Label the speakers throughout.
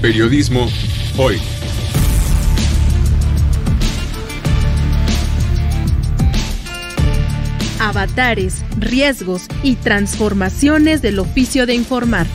Speaker 1: Periodismo hoy.
Speaker 2: Avatares, riesgos y transformaciones del oficio de informar.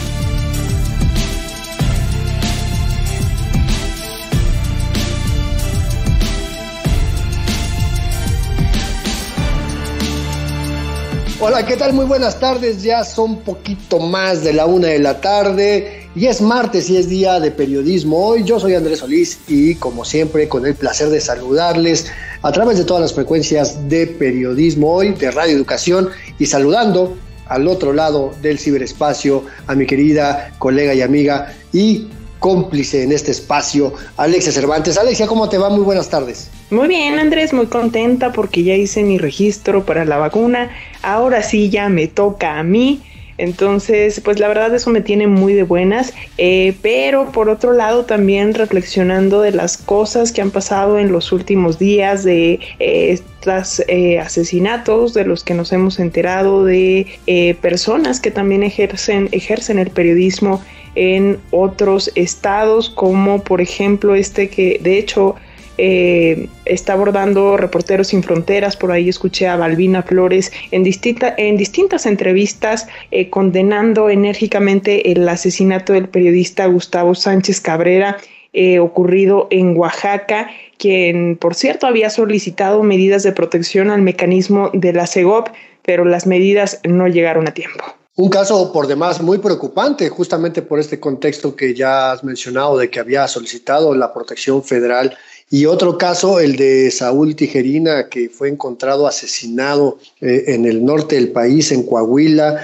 Speaker 3: Hola, ¿qué tal? Muy buenas tardes, ya son poquito más de la 1 de la tarde y es martes y es día de periodismo hoy. Yo soy Andrés Solís y como siempre con el placer de saludarles a través de todas las frecuencias de periodismo hoy, de Radio Educación, y saludando al otro lado del ciberespacio a mi querida colega y amiga y cómplice en este espacio, Alexia Cervantes. Alexia, ¿cómo te va? Muy buenas tardes.
Speaker 4: Muy bien, Andrés, muy contenta porque ya hice mi registro para la vacuna. Ahora sí ya me toca a mí. Entonces, pues la verdad eso me tiene muy de buenas, pero por otro lado también reflexionando de las cosas que han pasado en los últimos días, de estos asesinatos de los que nos hemos enterado, de personas que también ejercen el periodismo en otros estados, como por ejemplo que de hecho está abordando Reporteros Sin Fronteras. Por ahí escuché a Balbina Flores en distintas entrevistas condenando enérgicamente el asesinato del periodista Gustavo Sánchez Cabrera ocurrido en Oaxaca, quien por cierto había solicitado medidas de protección al mecanismo de la Segov, pero las medidas no llegaron a tiempo.
Speaker 3: Un caso por demás muy preocupante, justamente por este contexto que ya has mencionado de que había solicitado la protección federal. Y otro caso, el de Saúl Tijerina, que fue encontrado asesinado en el norte del país, en Coahuila,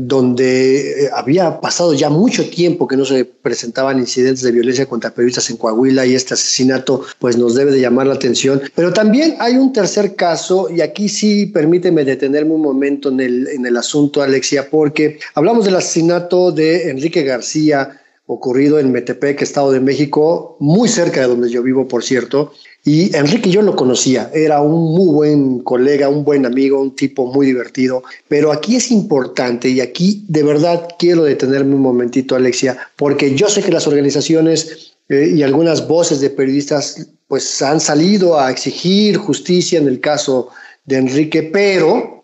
Speaker 3: donde había pasado ya mucho tiempo que no se presentaban incidentes de violencia contra periodistas en Coahuila, y este asesinato pues nos debe de llamar la atención. Pero también hay un tercer caso, y aquí sí permíteme detenerme un momento en el asunto, Alexia, porque hablamos del asesinato de Enrique García, ocurrido en Metepec, Estado de México, muy cerca de donde yo vivo, por cierto. Y Enrique yo lo conocía, era un muy buen colega, un buen amigo, un tipo muy divertido. Pero aquí es importante, y aquí de verdad quiero detenerme un momentito, Alexia, porque yo sé que las organizaciones y algunas voces de periodistas pues han salido a exigir justicia en el caso de Enrique, pero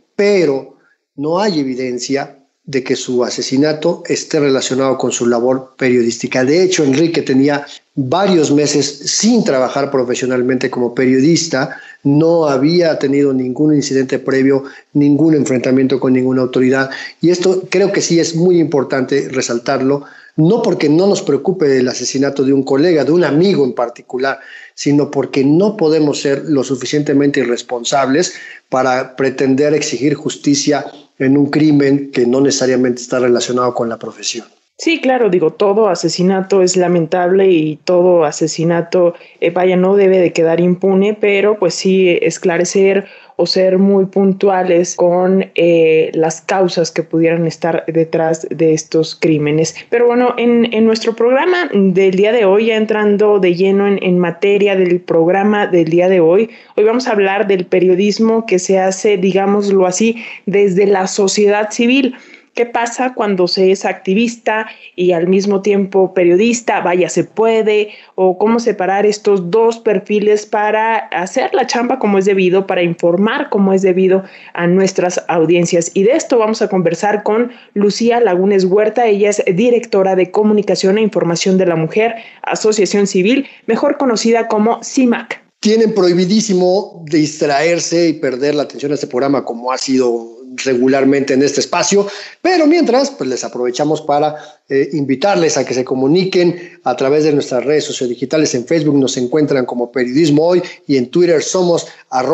Speaker 3: no hay evidencia de que su asesinato esté relacionado con su labor periodística. De hecho, Enrique tenía varios meses sin trabajar profesionalmente como periodista, no había tenido ningún incidente previo, ningún enfrentamiento con ninguna autoridad, y esto creo que sí es muy importante resaltarlo, no porque no nos preocupe el asesinato de un colega, de un amigo en particular, sino porque no podemos ser lo suficientemente irresponsables para pretender exigir justicia en un crimen que no necesariamente está relacionado con la profesión.
Speaker 4: Sí, claro, todo asesinato es lamentable y todo asesinato, no debe de quedar impune, pero pues sí esclarecer o ser muy puntuales con las causas que pudieran estar detrás de estos crímenes. Pero bueno, en nuestro programa del día de hoy, ya entrando de lleno en materia del programa del día de hoy vamos a hablar del periodismo que se hace, digámoslo así, desde la sociedad civil. ¿Qué pasa cuando se es activista y al mismo tiempo periodista? Vaya, se puede, o cómo separar estos dos perfiles para hacer la chamba como es debido, para informar como es debido a nuestras audiencias. Y de esto vamos a conversar con Lucía Lagunes Huerta. Ella es directora de Comunicación e Información de la Mujer, Asociación Civil, mejor conocida como CIMAC.
Speaker 3: Tienen prohibidísimo distraerse y perder la atención a este programa, como ha sido regularmente en este espacio, pero mientras pues les aprovechamos para invitarles a que se comuniquen a través de nuestras redes sociodigitales. En Facebook nos encuentran como Periodismo Hoy y en Twitter somos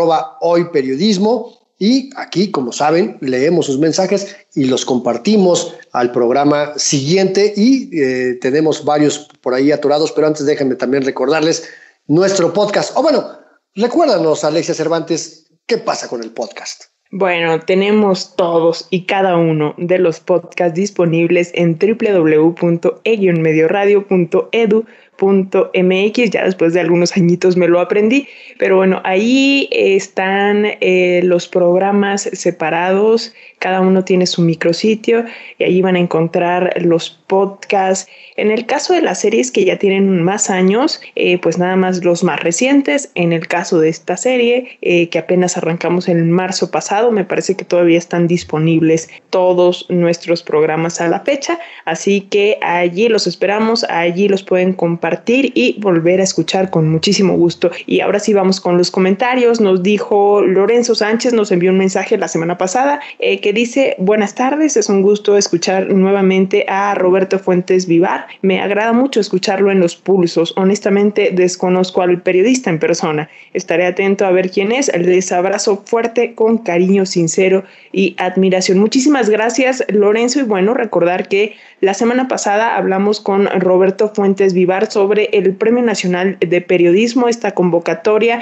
Speaker 3: @hoyperiodismo, y aquí, como saben, leemos sus mensajes y los compartimos al programa siguiente, y tenemos varios por ahí atorados, pero antes déjenme también recordarles nuestro podcast. Recuérdanos, Alexia Cervantes, ¿qué pasa con el podcast?
Speaker 4: Bueno, tenemos todos y cada uno de los podcasts disponibles en www.e-medioradio.edu .mx, ya después de algunos añitos me lo aprendí, pero bueno, ahí están los programas separados, cada uno tiene su micrositio y ahí van a encontrar los podcasts. En el caso de las series que ya tienen más años, pues nada más los más recientes. En el caso de esta serie, que apenas arrancamos en marzo pasado, me parece que todavía están disponibles todos nuestros programas a la fecha, así que allí los esperamos, allí los pueden compartir y volver a escuchar con muchísimo gusto. Y ahora sí vamos con los comentarios. Nos dijo Lorenzo Sánchez, nos envió un mensaje la semana pasada que dice: buenas tardes, es un gusto escuchar nuevamente a Roberto Fuentes Vivar. Me agrada mucho escucharlo en Los Pulsos. Honestamente desconozco al periodista en persona. Estaré atento a ver quién es. Les abrazo fuerte con cariño sincero y admiración. Muchísimas gracias, Lorenzo. Y bueno, recordar que la semana pasada hablamos con Roberto Fuentes Vivar sobre el Premio Nacional de Periodismo, esta convocatoria,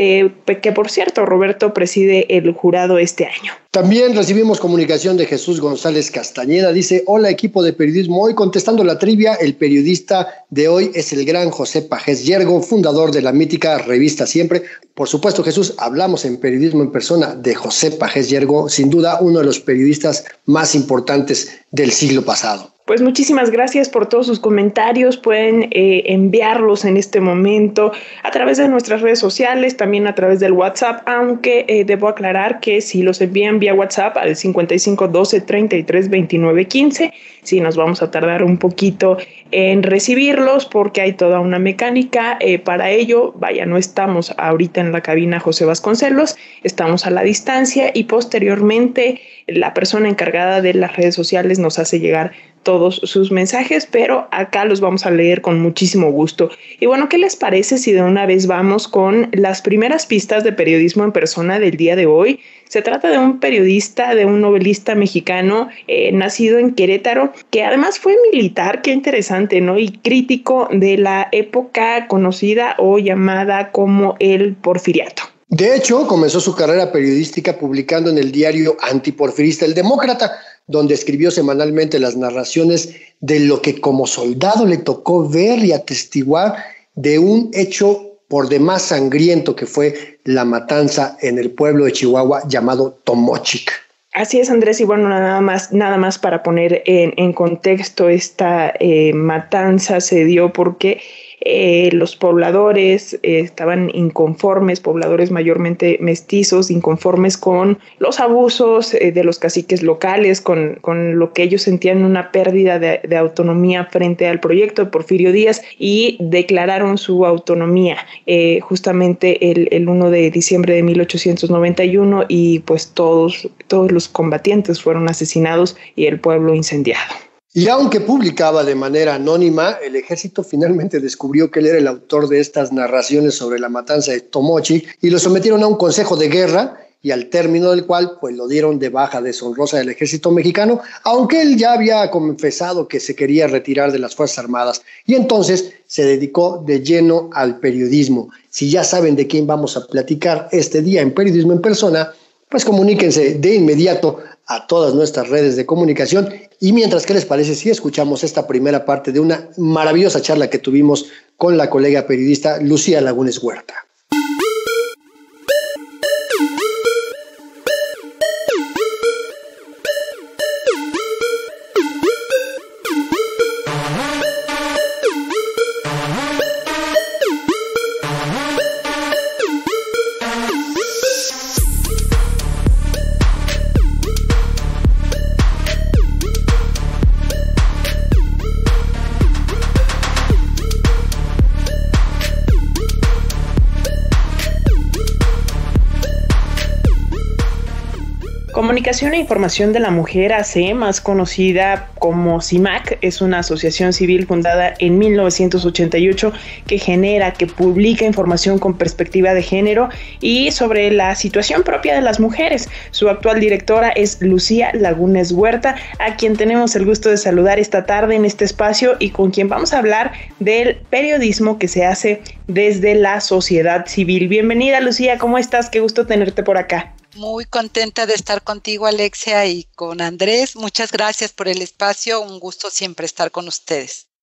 Speaker 4: que por cierto, Roberto preside el jurado este año.
Speaker 3: También recibimos comunicación de Jesús González Castañeda. Dice: hola, equipo de periodismo. Hoy contestando la trivia, el periodista de hoy es el gran José Pajés Yergo, fundador de la mítica revista Siempre. Por supuesto, Jesús, hablamos en Periodismo en Persona de José Pajés Yergo, sin duda uno de los periodistas más importantes del siglo pasado.
Speaker 4: Pues muchísimas gracias por todos sus comentarios. Pueden enviarlos en este momento a través de nuestras redes sociales, también a través del WhatsApp, aunque debo aclarar que si los envían vía WhatsApp al 55 12 33 29 15, sí nos vamos a tardar un poquito en recibirlos porque hay toda una mecánica para ello. Vaya, no estamos ahorita en la cabina José Vasconcelos, estamos a la distancia y posteriormente la persona encargada de las redes sociales nos hace llegar todos sus mensajes, pero acá los vamos a leer con muchísimo gusto. Y bueno, ¿qué les parece si de una vez vamos con las primeras pistas de periodismo en persona del día de hoy? Se trata de un periodista, de un novelista mexicano nacido en Querétaro, que además fue militar, qué interesante, ¿no? Y crítico de la época conocida o llamada como el Porfiriato.
Speaker 3: De hecho, comenzó su carrera periodística publicando en el diario antiporfirista El Demócrata, donde escribió semanalmente las narraciones de lo que como soldado le tocó ver y atestiguar de un hecho por demás sangriento que fue la matanza en el pueblo de Chihuahua llamado Tomochic.
Speaker 4: Así es, Andrés, y bueno, nada más para poner en contexto, esta matanza se dio porque los pobladores estaban inconformes, pobladores mayormente mestizos, inconformes con los abusos de los caciques locales, con lo que ellos sentían una pérdida de autonomía frente al proyecto de Porfirio Díaz, y declararon su autonomía justamente el 1 de diciembre de 1891, y pues todos los combatientes fueron asesinados y el pueblo incendiado.
Speaker 3: Y aunque publicaba de manera anónima, el ejército finalmente descubrió que él era el autor de estas narraciones sobre la matanza de Tomochic y lo sometieron a un consejo de guerra, y al término del cual pues lo dieron de baja deshonrosa del ejército mexicano, aunque él ya había confesado que se quería retirar de las Fuerzas Armadas, y entonces se dedicó de lleno al periodismo. Si ya saben de quién vamos a platicar este día en Periodismo en Persona, pues comuníquense de inmediato a todas nuestras redes de comunicación. Y mientras, ¿qué les parece si escuchamos esta primera parte de una maravillosa charla que tuvimos con la colega periodista Lucía Lagunes Huerta?
Speaker 4: Comunicación e Información de la Mujer AC, más conocida como CIMAC, es una asociación civil fundada en 1988 que genera, que publica información con perspectiva de género y sobre la situación propia de las mujeres. Su actual directora es Lucía Lagunes Huerta, a quien tenemos el gusto de saludar esta tarde en este espacio y con quien vamos a hablar del periodismo que se hace desde la sociedad civil. Bienvenida, Lucía, ¿cómo estás? Qué gusto tenerte por acá.
Speaker 1: Muy contenta de estar contigo, Alexia, y con Andrés. Muchas gracias por el espacio. Un gusto siempre estar con ustedes.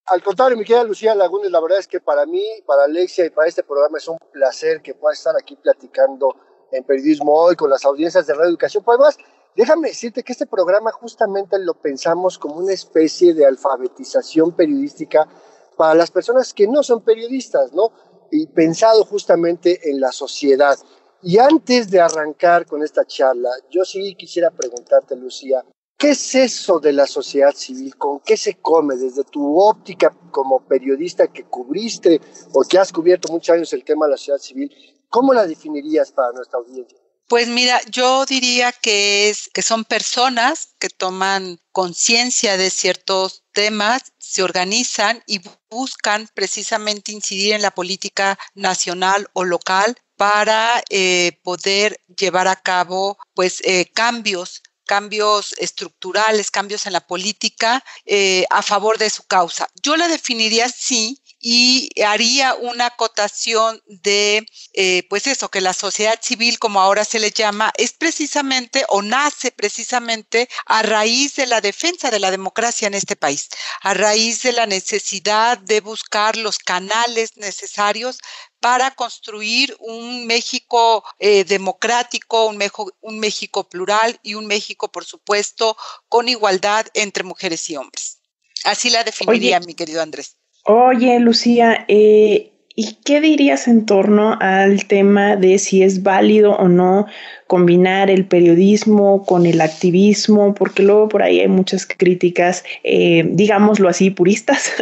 Speaker 3: Al contrario, mi querida Lucía Lagunes, la verdad es que para mí, para Alexia y para este programa es un placer que pueda estar aquí platicando en Periodismo Hoy con las audiencias de Radio Educación. Pues además, déjame decirte que este programa justamente lo pensamos como una especie de alfabetización periodística para las personas que no son periodistas, ¿no? Y pensado justamente en la sociedad. Y antes de arrancar con esta charla, yo sí quisiera preguntarte, Lucía, ¿qué es eso de la sociedad civil? ¿Con qué se come desde tu óptica como periodista que cubriste o que has cubierto muchos años el tema de la sociedad civil? ¿Cómo la definirías para nuestra audiencia?
Speaker 1: Pues mira, yo diría que son personas que toman conciencia de ciertos temas, se organizan y buscan precisamente incidir en la política nacional o local para poder llevar a cabo pues cambios estructurales, cambios en la política a favor de su causa. Yo la definiría así y haría una acotación de, pues eso, que la sociedad civil, como ahora se le llama, es precisamente o nace precisamente a raíz de la defensa de la democracia en este país, a raíz de la necesidad de buscar los canales necesarios para construir un México democrático, un México plural y un México, por supuesto, con igualdad entre mujeres y hombres. Así la definiría, mi querido Andrés.
Speaker 4: Oye, Lucía, ¿y qué dirías en torno al tema de si es válido o no combinar el periodismo con el activismo? Porque luego por ahí hay muchas críticas, digámoslo así, puristas.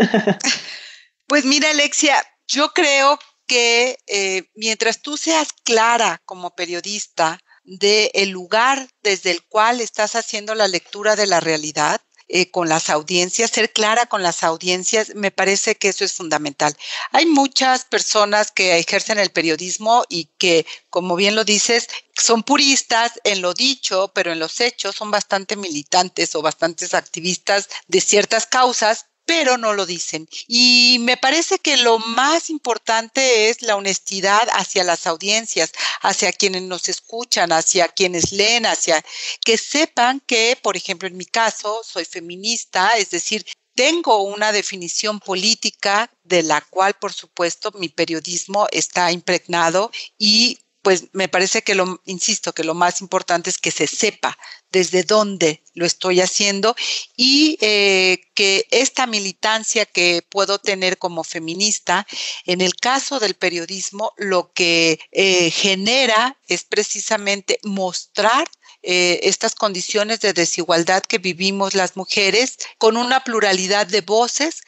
Speaker 1: Pues mira, Alexia, yo creo que mientras tú seas clara como periodista del lugar desde el cual estás haciendo la lectura de la realidad, con las audiencias, ser clara con las audiencias, me parece que eso es fundamental. Hay muchas personas que ejercen el periodismo y que, como bien lo dices, son puristas en lo dicho, pero en los hechos son bastante militantes o bastantes activistas de ciertas causas, pero no lo dicen. Y me parece que lo más importante es la honestidad hacia las audiencias, hacia quienes nos escuchan, hacia quienes leen, hacia que sepan que, por ejemplo, en mi caso, soy feminista, es decir, tengo una definición política de la cual, por supuesto, mi periodismo está impregnado y pues me parece que insisto, que lo más importante es que se sepa desde dónde lo estoy haciendo y que esta militancia que puedo tener como feminista, en el caso del periodismo, lo que genera es precisamente mostrar estas condiciones de desigualdad que vivimos las mujeres con una pluralidad de voces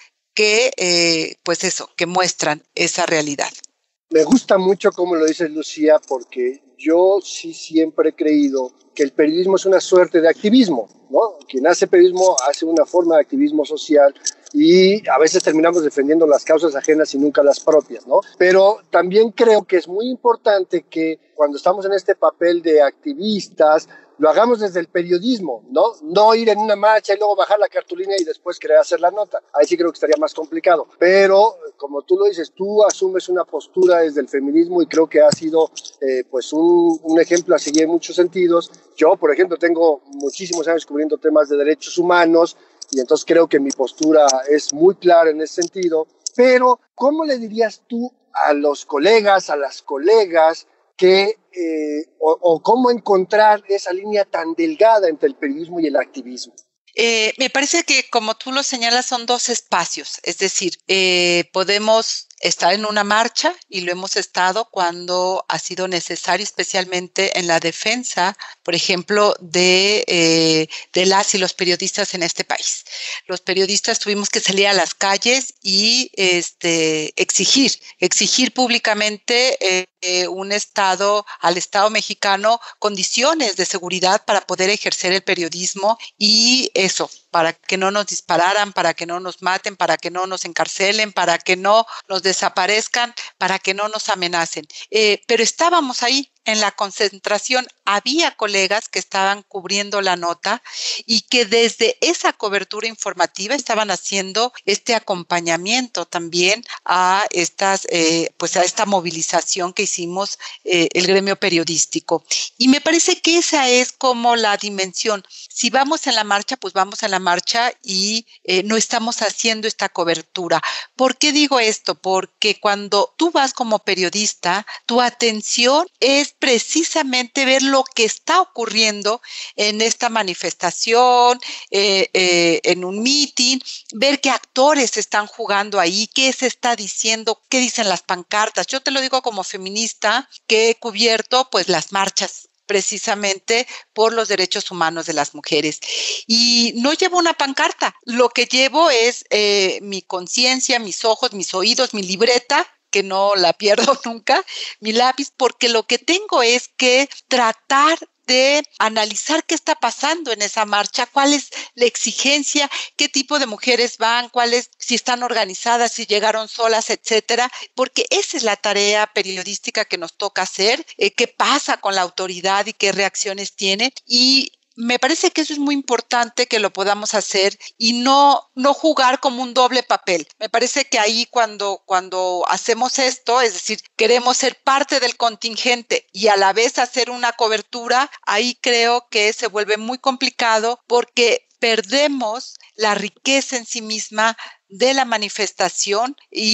Speaker 1: que, pues eso, que muestran esa realidad.
Speaker 3: Me gusta mucho cómo lo dice Lucía, porque yo sí siempre he creído que el periodismo es una suerte de activismo, ¿no? Quien hace periodismo hace una forma de activismo social y a veces terminamos defendiendo las causas ajenas y nunca las propias, ¿no? Pero también creo que es muy importante que cuando estamos en este papel de activistas, lo hagamos desde el periodismo, ¿no? No ir en una marcha y luego bajar la cartulina y después querer hacer la nota. Ahí sí creo que estaría más complicado. Pero, como tú lo dices, tú asumes una postura desde el feminismo y creo que ha sido pues un ejemplo a seguir en muchos sentidos. Yo, por ejemplo, tengo muchísimos años cubriendo temas de derechos humanos y entonces creo que mi postura es muy clara en ese sentido. Pero, ¿cómo le dirías tú a los colegas, a las colegas, que, o cómo encontrar esa línea tan delgada entre el periodismo y el activismo?
Speaker 1: Me parece que, como tú lo señalas, son dos espacios. Es decir, podemos estar en una marcha y lo hemos estado cuando ha sido necesario, especialmente en la defensa, por ejemplo, de las y los periodistas en este país. Los periodistas tuvimos que salir a las calles y exigir públicamente al Estado mexicano condiciones de seguridad para poder ejercer el periodismo y eso, para que no nos dispararan, para que no nos maten, para que no nos encarcelen, para que no nos desaparezcan, para que no nos amenacen. Pero estábamos ahí en la concentración había colegas que estaban cubriendo la nota y que desde esa cobertura informativa estaban haciendo este acompañamiento también a estas, pues a esta movilización que hicimos el gremio periodístico. Y me parece que esa es como la dimensión. Si vamos en la marcha, pues vamos en la marcha y no estamos haciendo esta cobertura. ¿Por qué digo esto? Porque cuando tú vas como periodista, tu atención es precisamente ver lo que está ocurriendo en esta manifestación, en un meeting, ver qué actores están jugando ahí, qué se está diciendo, qué dicen las pancartas. Yo te lo digo como feminista que he cubierto pues las marchas precisamente por los derechos humanos de las mujeres. Y no llevo una pancarta, lo que llevo es mi conciencia, mis ojos, mis oídos, mi libreta, que no la pierdo nunca, mi lápiz, porque lo que tengo es que tratar de analizar qué está pasando en esa marcha, cuál es la exigencia, qué tipo de mujeres van, cuáles, si están organizadas, si llegaron solas, etcétera, porque esa es la tarea periodística que nos toca hacer, qué pasa con la autoridad y qué reacciones tiene. Y me parece que eso es muy importante que lo podamos hacer y no jugar como un doble papel. Me parece que ahí cuando hacemos esto, es decir, queremos ser parte del contingente y a la vez hacer una cobertura, ahí creo que se vuelve muy complicado porque perdemos la riqueza en sí misma de la manifestación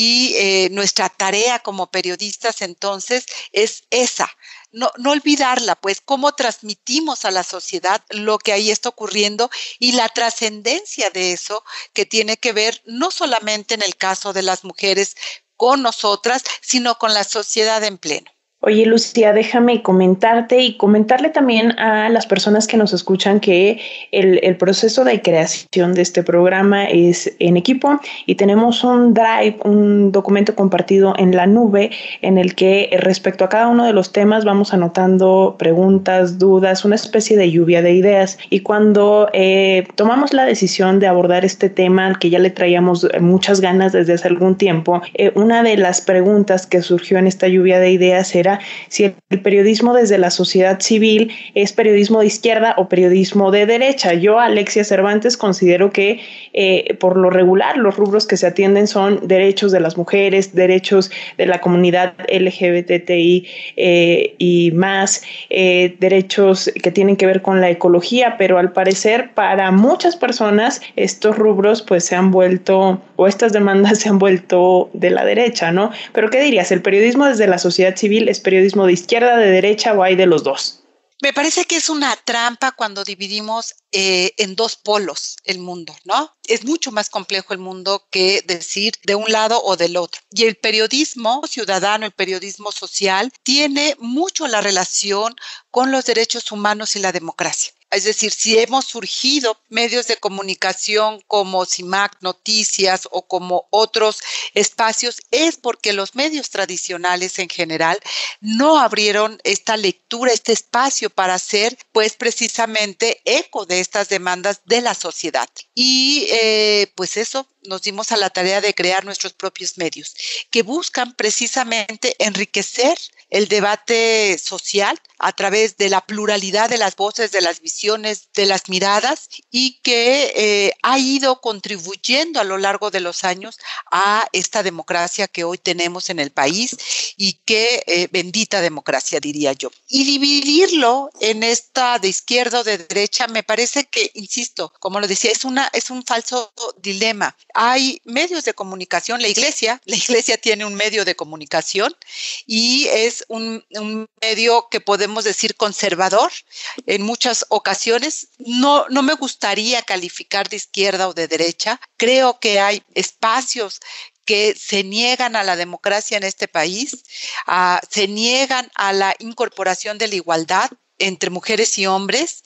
Speaker 1: y nuestra tarea como periodistas entonces es esa. No olvidarla, pues, cómo transmitimos a la sociedad lo que ahí está ocurriendo y la trascendencia de eso que tiene que ver no solamente en el caso de las mujeres con nosotras, sino con la sociedad en pleno.
Speaker 4: Oye, Lucía, déjame comentarte y comentarle también a las personas que nos escuchan que el proceso de creación de este programa es en equipo y tenemos un drive, un documento compartido en la nube en el que respecto a cada uno de los temas vamos anotando preguntas, dudas, una especie de lluvia de ideas. Y cuando tomamos la decisión de abordar este tema al que ya le traíamos muchas ganas desde hace algún tiempo, una de las preguntas que surgió en esta lluvia de ideas era si el periodismo desde la sociedad civil es periodismo de izquierda o periodismo de derecha. Yo, Alexia Cervantes, considero que por lo regular los rubros que se atienden son derechos de las mujeres, derechos de la comunidad LGBTI y más, derechos que tienen que ver con la ecología, pero al parecer para muchas personas estos rubros pues se han vuelto, o estas demandas se han vuelto de la derecha, ¿no? Pero ¿qué dirías? ¿El periodismo desde la sociedad civil es periodismo de izquierda, de derecha o hay de los dos?
Speaker 1: Me parece que es una trampa cuando dividimos en dos polos el mundo, ¿no? Es mucho más complejo el mundo que decir de un lado o del otro. Y el periodismo ciudadano, el periodismo social, tiene mucho la relación con los derechos humanos y la democracia. Es decir, si hemos surgido medios de comunicación como CIMAC Noticias o como otros espacios, es porque los medios tradicionales en general no abrieron esta lectura, este espacio para hacer, pues, precisamente eco de estas demandas de la sociedad. Y pues eso, nos dimos a la tarea de crear nuestros propios medios que buscan precisamente enriquecer el debate social a través de la pluralidad de las voces, de las visiones, de las miradas y que ha ido contribuyendo a lo largo de los años a esta democracia que hoy tenemos en el país y que bendita democracia, diría yo. Y dividirlo en esta de izquierda o de derecha me parece que, insisto, como lo decía, es un falso dilema. Hay medios de comunicación, la iglesia tiene un medio de comunicación y es un medio que podemos decir conservador en muchas ocasiones. No me gustaría calificar de izquierda o de derecha. Creo que hay espacios que se niegan a la democracia en este país, se niegan a la incorporación de la igualdad entre mujeres y hombres,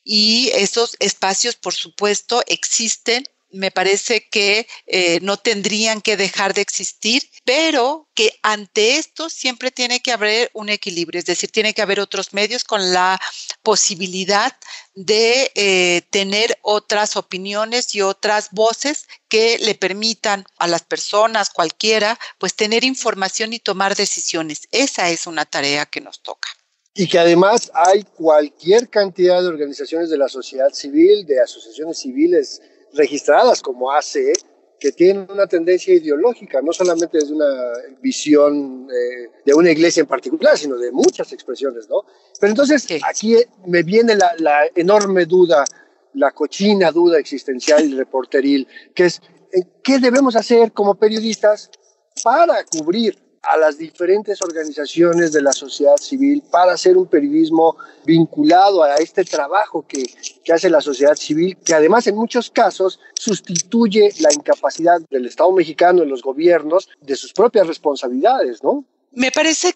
Speaker 1: y esos espacios, por supuesto, existen. Me parece que no tendrían que dejar de existir, pero que ante esto siempre tiene que haber un equilibrio, es decir, tiene que haber otros medios con la posibilidad de tener otras opiniones y otras voces que le permitan a las personas, cualquiera, pues tener información y tomar decisiones. Esa es una tarea que nos toca.
Speaker 3: y que además hay cualquier cantidad de organizaciones de la sociedad civil, de asociaciones civiles registradas como ACE, que tienen una tendencia ideológica, no solamente desde una visión de una iglesia en particular, sino de muchas expresiones, ¿no? Pero entonces aquí me viene la enorme duda, la cochina duda existencial y reporteril, que es, ¿qué debemos hacer como periodistas para cubrir a las diferentes organizaciones de la sociedad civil, para hacer un periodismo vinculado a este trabajo que hace la sociedad civil, que además en muchos casos sustituye la incapacidad del Estado mexicano, de los gobiernos, de sus propias responsabilidades, ¿no?
Speaker 1: Me parece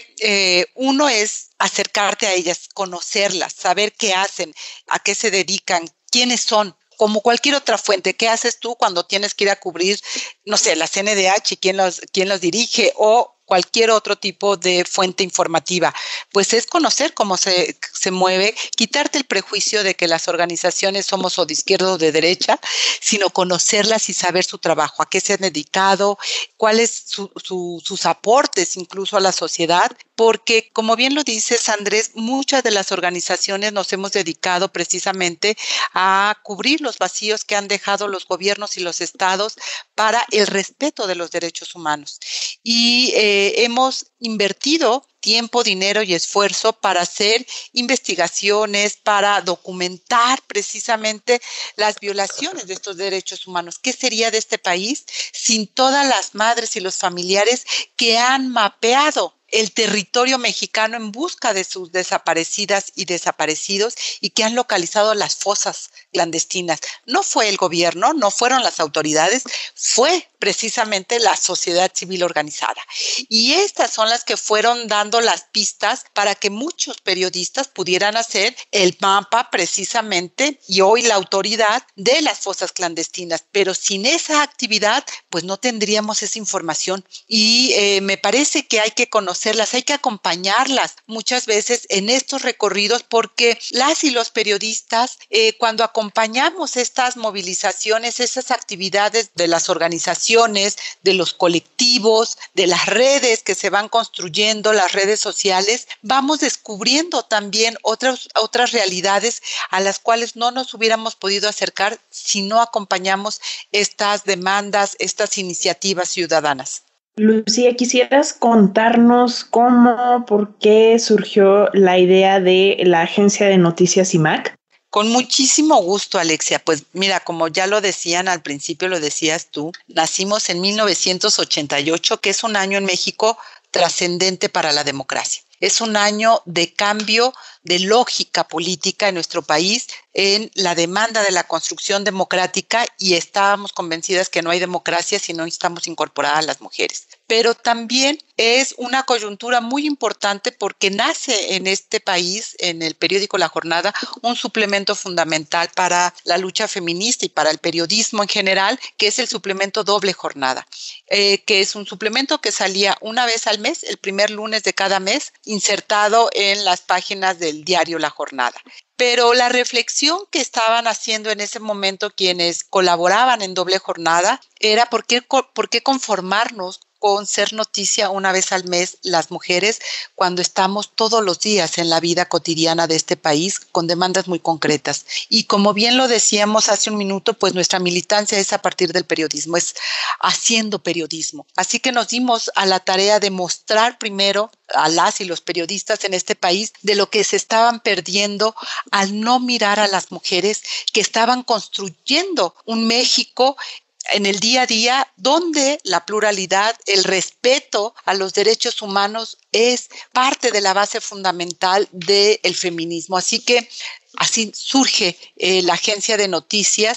Speaker 1: que uno es acercarte a ellas, conocerlas, saber qué hacen, a qué se dedican, quiénes son. Como cualquier otra fuente, ¿qué haces tú cuando tienes que ir a cubrir, no sé, la CNDH, quién los dirige o cualquier otro tipo de fuente informativa? Pues es conocer cómo se mueve, quitarte el prejuicio de que las organizaciones somos o de izquierda o de derecha, sino conocerlas y saber su trabajo, a qué se han dedicado, cuáles sus aportes incluso a la sociedad, porque como bien lo dices, Andrés, muchas de las organizaciones nos hemos dedicado precisamente a cubrir los vacíos que han dejado los gobiernos y los estados para el respeto de los derechos humanos. Y hemos invertido tiempo, dinero y esfuerzo para hacer investigaciones, para documentar precisamente las violaciones de estos derechos humanos. ¿Qué sería de este país sin todas las madres y los familiares que han mapeado el territorio mexicano en busca de sus desaparecidas y desaparecidos y que han localizado las fosas clandestinas? No fue el gobierno, no fueron las autoridades, fue precisamente la sociedad civil organizada. Y estas son las que fueron dando las pistas para que muchos periodistas pudieran hacer el mapa precisamente y hoy la autoridad de las fosas clandestinas. Pero sin esa actividad, pues no tendríamos esa información. Y me parece que hay que conocerlas, hay que acompañarlas muchas veces en estos recorridos, porque las y los periodistas, cuando acompañamos estas movilizaciones, esas actividades de las organizaciones, de los colectivos, de las redes que se van construyendo, las redes sociales, vamos descubriendo también otras realidades a las cuales no nos hubiéramos podido acercar si no acompañamos estas demandas, estas iniciativas ciudadanas.
Speaker 4: Lucía, ¿quisieras contarnos cómo, por qué surgió la idea de la agencia de noticias IMAC?
Speaker 1: Con muchísimo gusto, Alexia. Pues mira, como ya lo decían al principio, lo decías tú, nacimos en 1988, que es un año en México trascendente para la democracia. Es un año de cambio de lógica política en nuestro país, en la demanda de la construcción democrática, y estábamos convencidas que no hay democracia si no estamos incorporadas las mujeres. Pero también es una coyuntura muy importante porque nace en este país, en el periódico La Jornada, un suplemento fundamental para la lucha feminista y para el periodismo en general, que es el suplemento Doble Jornada, que es un suplemento que salía una vez al mes, el primer lunes de cada mes, insertado en las páginas del diario La Jornada. Pero la reflexión que estaban haciendo en ese momento quienes colaboraban en Doble Jornada era por qué conformarnos con ser noticia una vez al mes las mujeres cuando estamos todos los días en la vida cotidiana de este país con demandas muy concretas. Y como bien lo decíamos hace un minuto, pues nuestra militancia es a partir del periodismo, es haciendo periodismo. Así que nos dimos a la tarea de mostrar primero a las y los periodistas en este país de lo que se estaban perdiendo al no mirar a las mujeres que estaban construyendo un México en el día a día, donde la pluralidad, el respeto a los derechos humanos es parte de la base fundamental del feminismo. Así que así surge la agencia de noticias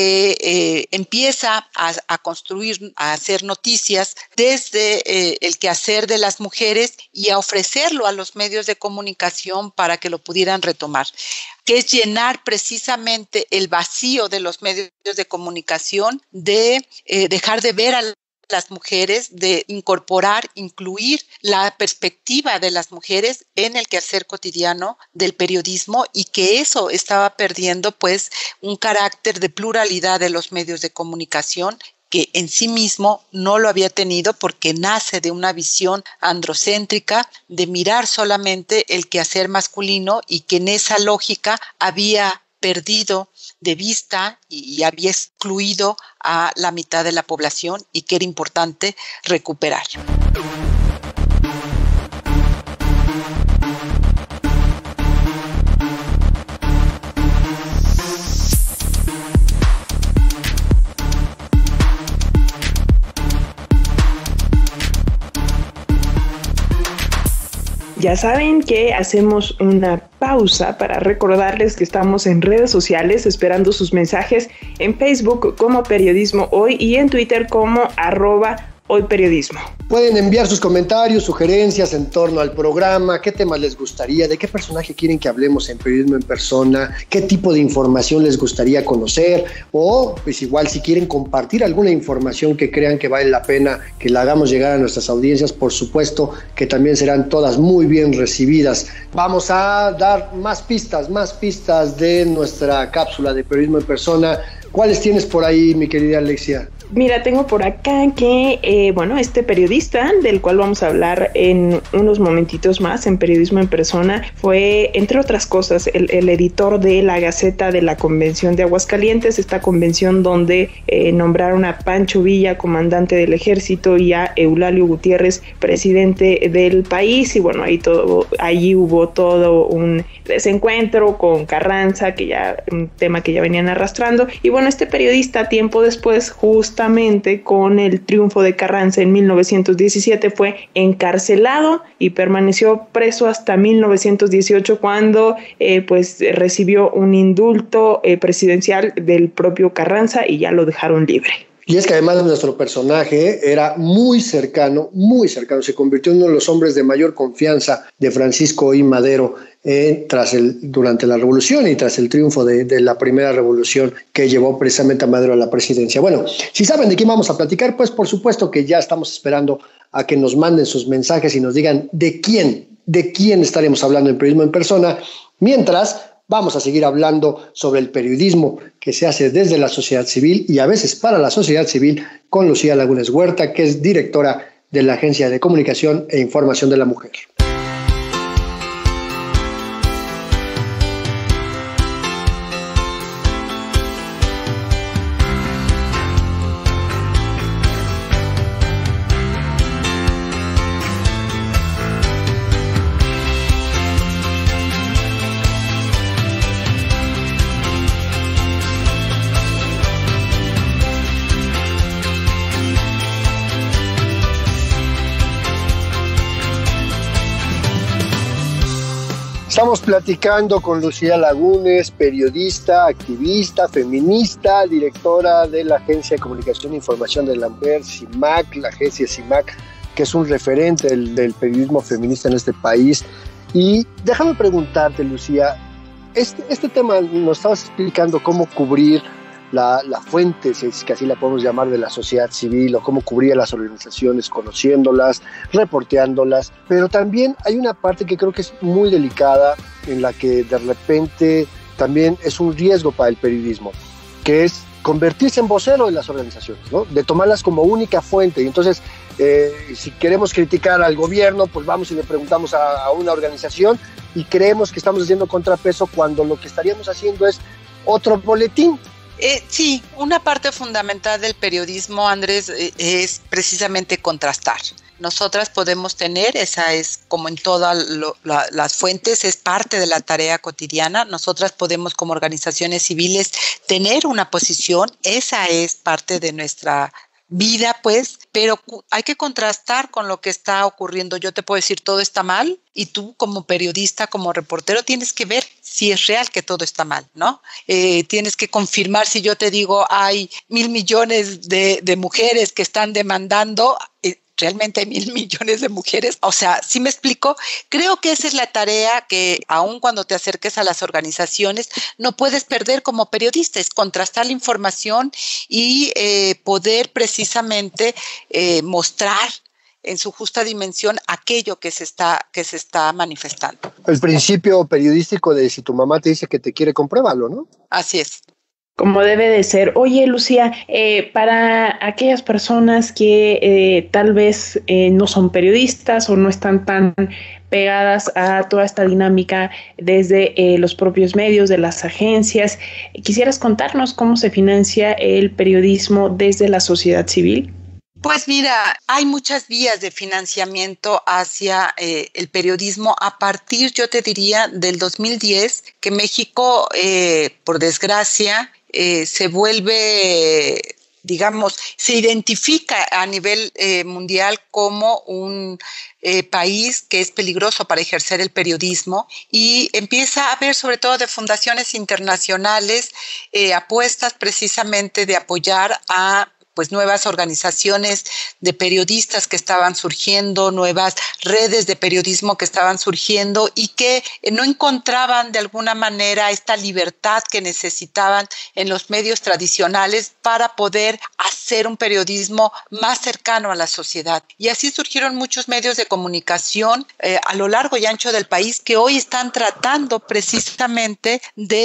Speaker 1: que empieza a construir, a hacer noticias desde el quehacer de las mujeres y a ofrecerlo a los medios de comunicación para que lo pudieran retomar, que es llenar precisamente el vacío de los medios de comunicación, de dejar de ver a las mujeres, de incorporar, incluir la perspectiva de las mujeres en el quehacer cotidiano del periodismo, y que eso estaba perdiendo pues un carácter de pluralidad de los medios de comunicación que en sí mismo no lo había tenido porque nace de una visión androcéntrica de mirar solamente el quehacer masculino y que en esa lógica había perdido de vista y había excluido a la mitad de la población y que era importante recuperar.
Speaker 4: Ya saben que hacemos una pausa para recordarles que estamos en redes sociales esperando sus mensajes en Facebook como Periodismo Hoy y en Twitter como @hoyperiodismo.
Speaker 3: Pueden enviar sus comentarios, sugerencias en torno al programa, qué temas les gustaría, de qué personaje quieren que hablemos en Periodismo en Persona, qué tipo de información les gustaría conocer o pues igual si quieren compartir alguna información que crean que vale la pena que la hagamos llegar a nuestras audiencias, por supuesto que también serán todas muy bien recibidas. Vamos a dar más pistas de nuestra cápsula de Periodismo en Persona. ¿Cuáles tienes por ahí, mi querida Alexia?
Speaker 4: Mira, tengo por acá que, este periodista del cual vamos a hablar en unos momentitos más en Periodismo en Persona fue, entre otras cosas, el editor de la Gaceta de la Convención de Aguascalientes, esta convención donde nombraron a Pancho Villa comandante del ejército y a Eulalio Gutiérrez presidente del país, y bueno, allí hubo todo un desencuentro con Carranza, un tema que ya venían arrastrando, y bueno, este periodista tiempo después, justamente con el triunfo de Carranza en 1917, fue encarcelado y permaneció preso hasta 1918 cuando recibió un indulto presidencial del propio Carranza y ya lo dejaron libre.
Speaker 3: Y es que además nuestro personaje era muy cercano, se convirtió en uno de los hombres de mayor confianza de Francisco I. Madero durante la revolución y tras el triunfo de la primera revolución que llevó precisamente a Madero a la presidencia. Bueno, si saben de quién vamos a platicar, pues por supuesto que ya estamos esperando a que nos manden sus mensajes y nos digan de quién estaremos hablando en Periodismo en Persona, mientras vamos a seguir hablando sobre el periodismo que se hace desde la sociedad civil y a veces para la sociedad civil con Lucía Lagunes Huerta, que es directora de la Agencia de Comunicación e Información de la Mujer. Estamos platicando con Lucía Lagunes, periodista, activista, feminista, directora de la Agencia de Comunicación e Información de la Mujer, CIMAC, la agencia CIMAC, que es un referente del periodismo feminista en este país. Y déjame preguntarte, Lucía, este tema nos estabas explicando cómo cubrir la fuente, si es que así la podemos llamar, de la sociedad civil, o cómo cubrir a las organizaciones, conociéndolas, reporteándolas, pero también hay una parte que creo que es muy delicada, en la que de repente también es un riesgo para el periodismo, que es convertirse en vocero de las organizaciones, ¿no? De tomarlas como única fuente. Y entonces, si queremos criticar al gobierno, pues vamos y le preguntamos a una organización y creemos que estamos haciendo contrapeso cuando lo que estaríamos haciendo es otro boletín.
Speaker 1: Sí, una parte fundamental del periodismo, Andrés, es precisamente contrastar. Nosotras podemos tener, esa es como en todas las fuentes, es parte de la tarea cotidiana. Nosotras podemos como organizaciones civiles tener una posición, esa es parte de nuestra vida, pues, pero hay que contrastar con lo que está ocurriendo. Yo te puedo decir todo está mal y tú como periodista, como reportero, tienes que ver si es real que todo está mal, ¿no? Tienes que confirmar. Si yo te digo hay 1,000 millones de mujeres que están demandando, realmente hay 1,000 millones de mujeres. O sea, ¿sí me explico? Creo que esa es la tarea que, aun cuando te acerques a las organizaciones, no puedes perder como periodista, es contrastar la información y poder precisamente mostrar en su justa dimensión aquello que se está manifestando.
Speaker 3: El principio periodístico de si tu mamá te dice que te quiere, compruébalo, ¿no?
Speaker 1: Así es.
Speaker 4: Como debe de ser. Oye, Lucía, para aquellas personas que tal vez no son periodistas o no están tan pegadas a toda esta dinámica desde los propios medios, de las agencias, ¿quisieras contarnos cómo se financia el periodismo desde la sociedad civil?
Speaker 1: Pues mira, hay muchas vías de financiamiento hacia el periodismo a partir, yo te diría, del 2010, que México, por desgracia, se vuelve, digamos, se identifica a nivel mundial como un país que es peligroso para ejercer el periodismo, y empieza a haber, sobre todo de fundaciones internacionales, apuestas precisamente de apoyar a pues nuevas organizaciones de periodistas que estaban surgiendo, nuevas redes de periodismo que estaban surgiendo y que no encontraban de alguna manera esta libertad que necesitaban en los medios tradicionales para poder hacer un periodismo más cercano a la sociedad. Y así surgieron muchos medios de comunicación a lo largo y ancho del país que hoy están tratando precisamente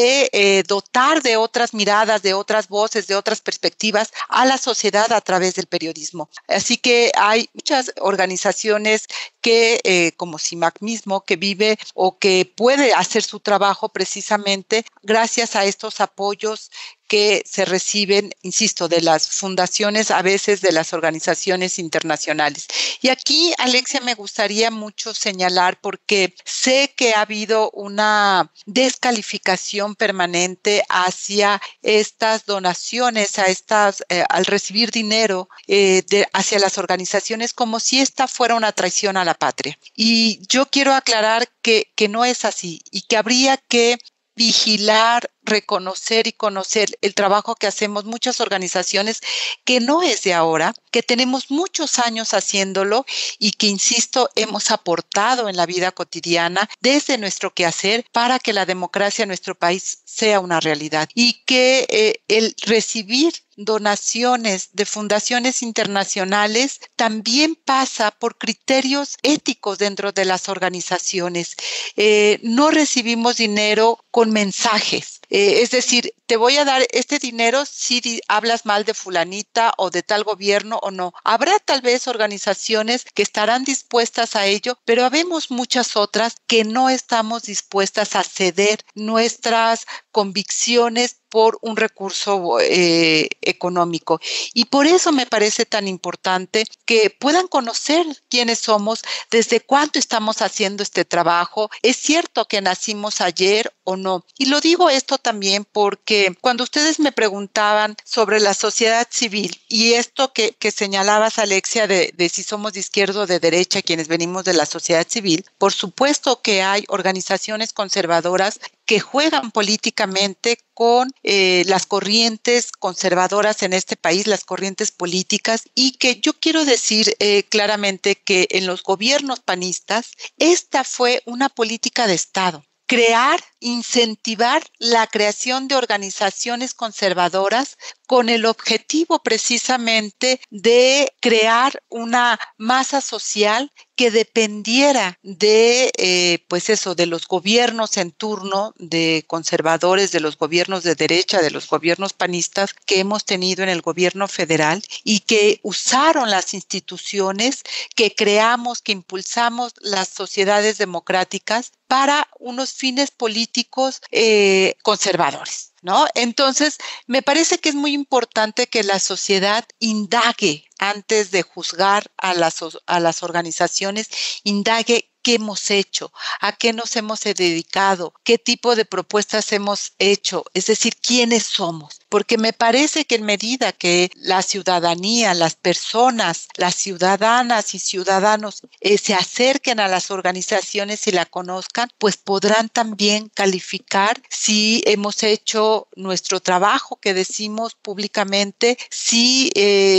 Speaker 1: de dotar de otras miradas, de otras voces, de otras perspectivas a la sociedad a través del periodismo. Así que hay muchas organizaciones que, como CIMAC mismo, que vive o que puede hacer su trabajo precisamente gracias a estos apoyos que se reciben, insisto, de las fundaciones, a veces de las organizaciones internacionales. Y aquí, Alexia, me gustaría mucho señalar, porque sé que ha habido una descalificación permanente hacia estas donaciones, al recibir dinero hacia las organizaciones, como si esta fuera una traición a la patria. Y yo quiero aclarar que no es así y que habría que vigilar, reconocer y conocer el trabajo que hacemos muchas organizaciones, que no es de ahora, que tenemos muchos años haciéndolo y que, insisto, hemos aportado en la vida cotidiana desde nuestro quehacer para que la democracia en nuestro país sea una realidad, y que el recibir donaciones de fundaciones internacionales también pasa por criterios éticos dentro de las organizaciones. No recibimos dinero con mensajes. Es decir, te voy a dar este dinero si hablas mal de fulanita o de tal gobierno o no. Habrá tal vez organizaciones que estarán dispuestas a ello, pero habemos muchas otras que no estamos dispuestas a ceder nuestras convicciones por un recurso económico. Y por eso me parece tan importante que puedan conocer quiénes somos, desde cuánto estamos haciendo este trabajo. Es cierto que nacimos ayer o no. Y lo digo esto también porque cuando ustedes me preguntaban sobre la sociedad civil y esto que señalabas, Alexia, de si somos de izquierda o de derecha quienes venimos de la sociedad civil, por supuesto que hay organizaciones conservadoras que juegan políticamente con las corrientes conservadoras en este país, las corrientes políticas, y que yo quiero decir claramente que en los gobiernos panistas esta fue una política de Estado. Crear, incentivar la creación de organizaciones conservadoras con el objetivo precisamente de crear una masa social que dependiera de, de los gobiernos en turno, de conservadores, de los gobiernos de derecha, de los gobiernos panistas que hemos tenido en el gobierno federal, y que usaron las instituciones que creamos, que impulsamos las sociedades democráticas para unos fines políticos conservadores, ¿no? Entonces, me parece que es muy importante que la sociedad indague antes de juzgar a las organizaciones, indague qué hemos hecho, a qué nos hemos dedicado, qué tipo de propuestas hemos hecho, es decir, quiénes somos. Porque me parece que en medida que la ciudadanía, las personas, las ciudadanas y ciudadanos se acerquen a las organizaciones y la conozcan, pues podrán también calificar si hemos hecho nuestro trabajo que decimos públicamente, si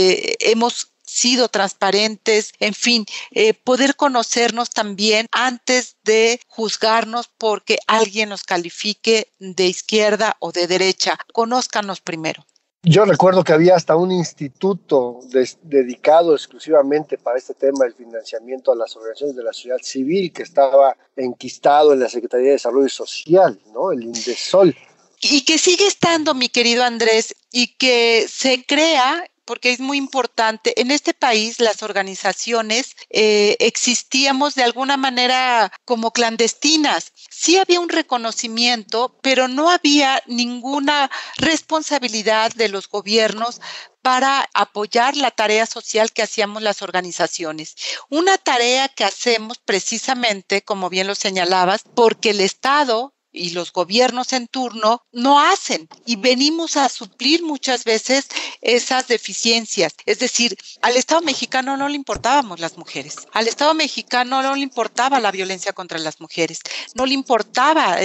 Speaker 1: hemos sido transparentes, en fin, poder conocernos también antes de juzgarnos porque alguien nos califique de izquierda o de derecha. Conózcanos primero.
Speaker 3: Yo recuerdo que había hasta un instituto dedicado exclusivamente para este tema del financiamiento a las organizaciones de la sociedad civil que estaba enquistado en la Secretaría de Desarrollo Social, ¿no? El INDESOL.
Speaker 1: y que sigue estando, mi querido Andrés, y que se crea, porque es muy importante. En este país las organizaciones existíamos de alguna manera como clandestinas. Sí había un reconocimiento, pero no había ninguna responsabilidad de los gobiernos para apoyar la tarea social que hacíamos las organizaciones. Una tarea que hacemos precisamente, como bien lo señalabas, porque el Estado y los gobiernos en turno no hacen, y venimos a suplir muchas veces esas deficiencias. Es decir, al Estado mexicano no le importábamos las mujeres, al Estado mexicano no le importaba la violencia contra las mujeres, no le importaba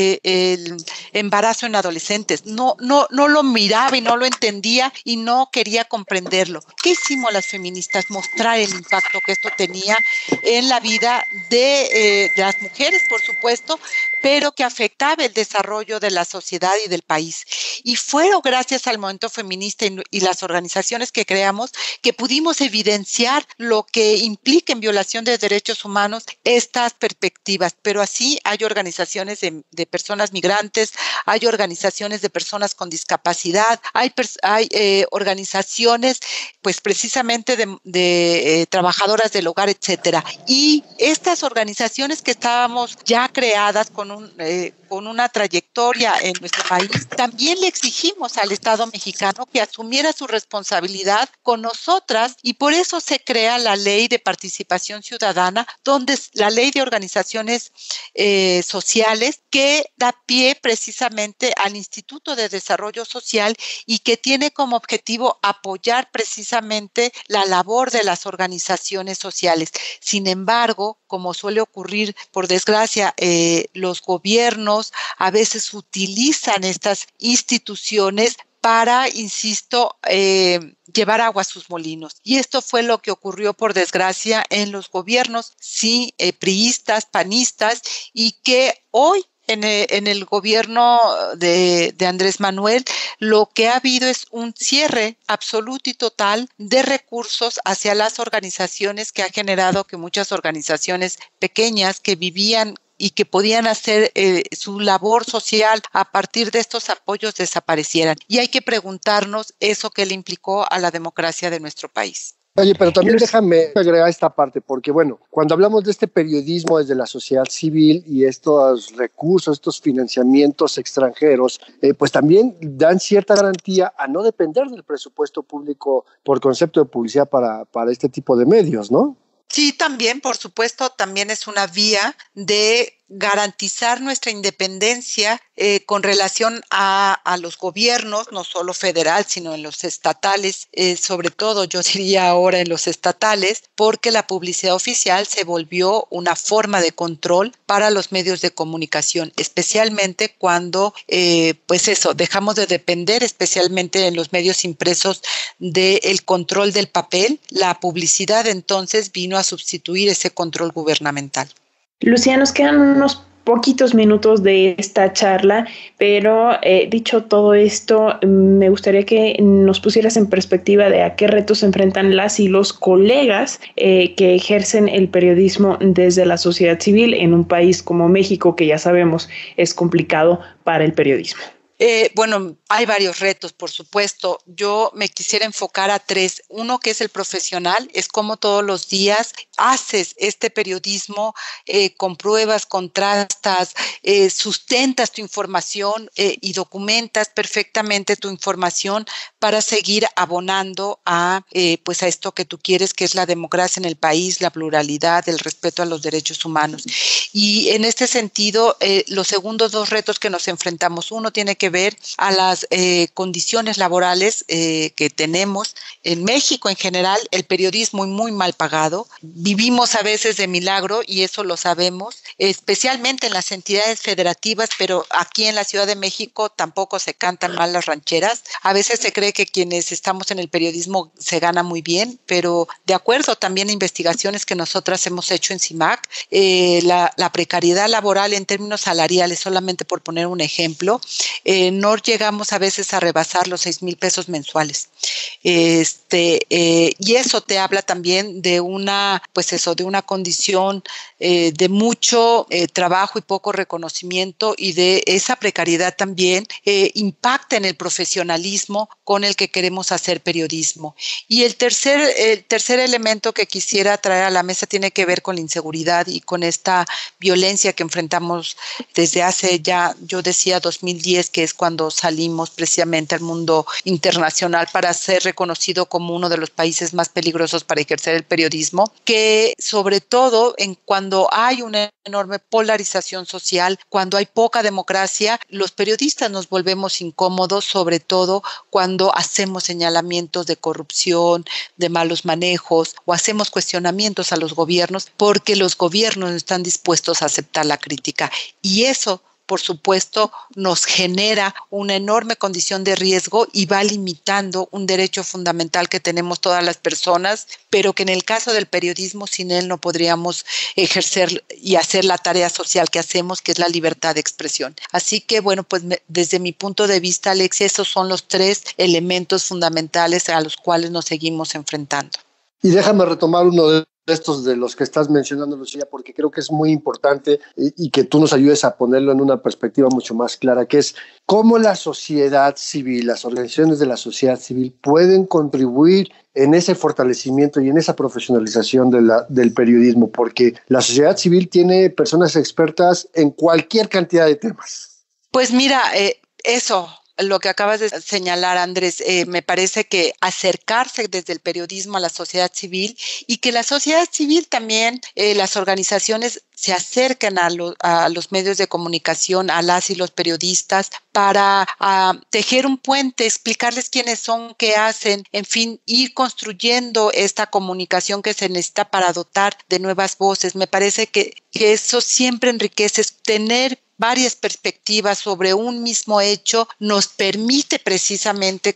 Speaker 1: el embarazo en adolescentes, no lo miraba y no lo entendía y no quería comprenderlo. ¿Qué hicimos las feministas? Mostrar el impacto que esto tenía en la vida de las mujeres, por supuesto, pero que afectaba el desarrollo de la sociedad y del país. Y fueron gracias al movimiento feminista y las organizaciones que creamos que pudimos evidenciar lo que implica en violación de derechos humanos estas perspectivas. Pero así hay organizaciones de personas migrantes, hay organizaciones de personas con discapacidad, hay organizaciones pues precisamente de trabajadoras del hogar, etcétera. Y estas organizaciones que estábamos ya creadas con una trayectoria en nuestro país, también le exigimos al Estado mexicano que asumiera su responsabilidad con nosotras, y por eso se crea la Ley de Participación Ciudadana, donde la Ley de Organizaciones Sociales, que da pie precisamente al Instituto de Desarrollo Social y que tiene como objetivo apoyar precisamente la labor de las organizaciones sociales. Sin embargo, como suele ocurrir, por desgracia, los gobiernos a veces utilizan estas instituciones para, insisto, llevar agua a sus molinos. Y esto fue lo que ocurrió, por desgracia, en los gobiernos, sí, priistas, panistas, y que hoy en el gobierno de Andrés Manuel, lo que ha habido es un cierre absoluto y total de recursos hacia las organizaciones, que ha generado que muchas organizaciones pequeñas que vivían y que podían hacer su labor social a partir de estos apoyos desaparecieran. Y hay que preguntarnos eso que le implicó a la democracia de nuestro país.
Speaker 3: Oye, pero también déjame agregar esta parte, porque bueno, cuando hablamos de este periodismo desde la sociedad civil y estos recursos, estos financiamientos extranjeros, pues también dan cierta garantía a no depender del presupuesto público por concepto de publicidad para este tipo de medios, ¿no?
Speaker 1: Sí, también, por supuesto, también es una vía de garantizar nuestra independencia con relación a los gobiernos, no solo federal, sino en los estatales, sobre todo yo diría ahora en los estatales, porque la publicidad oficial se volvió una forma de control para los medios de comunicación, especialmente cuando, pues eso, dejamos de depender, especialmente en los medios impresos, del control del papel. La publicidad entonces vino a sustituir ese control gubernamental.
Speaker 4: Lucía, nos quedan unos poquitos minutos de esta charla, pero dicho todo esto, me gustaría que nos pusieras en perspectiva de a qué retos se enfrentan las y los colegas que ejercen el periodismo desde la sociedad civil en un país como México, que ya sabemos es complicado para el periodismo.
Speaker 1: Bueno, hay varios retos, por supuesto. Yo me quisiera enfocar a tres. Uno, que es el profesional, es cómo todos los días haces este periodismo, compruebas, contrastas, sustentas tu información y documentas perfectamente tu información para seguir abonando a esto que tú quieres, que es la democracia en el país, la pluralidad, el respeto a los derechos humanos. Y en este sentido, los segundos dos retos que nos enfrentamos, uno tiene que ver a las condiciones laborales que tenemos en México en general. El periodismo muy mal pagado. Vivimos a veces de milagro y eso lo sabemos, especialmente en las entidades federativas, pero aquí en la Ciudad de México tampoco se cantan mal las rancheras. A veces se cree que quienes estamos en el periodismo se gana muy bien, pero de acuerdo también a investigaciones que nosotras hemos hecho en CIMAC, la precariedad laboral en términos salariales, solamente por poner un ejemplo, no llegamos a veces a rebasar los 6,000 pesos mensuales. Y eso te habla también de una condición de mucho trabajo y poco reconocimiento, y de esa precariedad también impacta en el profesionalismo con el que queremos hacer periodismo. Y el tercer elemento que quisiera traer a la mesa tiene que ver con la inseguridad y con esta violencia que enfrentamos desde hace ya, yo decía 2010, que es cuando salimos precisamente al mundo internacional para ser reconocido como uno de los países más peligrosos para ejercer el periodismo, que sobre todo cuando hay una enorme polarización social, cuando hay poca democracia, los periodistas nos volvemos incómodos, sobre todo cuando hacemos señalamientos de corrupción, de malos manejos, o hacemos cuestionamientos a los gobiernos, porque los gobiernos no están dispuestos a aceptar la crítica. Y eso, por supuesto, nos genera una enorme condición de riesgo y va limitando un derecho fundamental que tenemos todas las personas, pero que en el caso del periodismo, sin él no podríamos ejercer y hacer la tarea social que hacemos, que es la libertad de expresión. Así que, bueno, pues desde mi punto de vista, Alexia, esos son los 3 elementos fundamentales a los cuales nos seguimos enfrentando.
Speaker 3: Y déjame retomar uno de estos de los que estás mencionando, Lucía, porque creo que es muy importante y que tú nos ayudes a ponerlo en una perspectiva mucho más clara, que es cómo la sociedad civil, las organizaciones de la sociedad civil pueden contribuir en ese fortalecimiento y en esa profesionalización del periodismo, porque la sociedad civil tiene personas expertas en cualquier cantidad de temas.
Speaker 1: Pues mira, eso, lo que acabas de señalar, Andrés, me parece que acercarse desde el periodismo a la sociedad civil, y que la sociedad civil también, las organizaciones se acerquen a los medios de comunicación, a las y los periodistas, para tejer un puente, explicarles quiénes son, qué hacen, en fin, ir construyendo esta comunicación que se necesita para dotar de nuevas voces. Me parece que eso siempre enriquece, tener varias perspectivas sobre un mismo hecho nos permite precisamente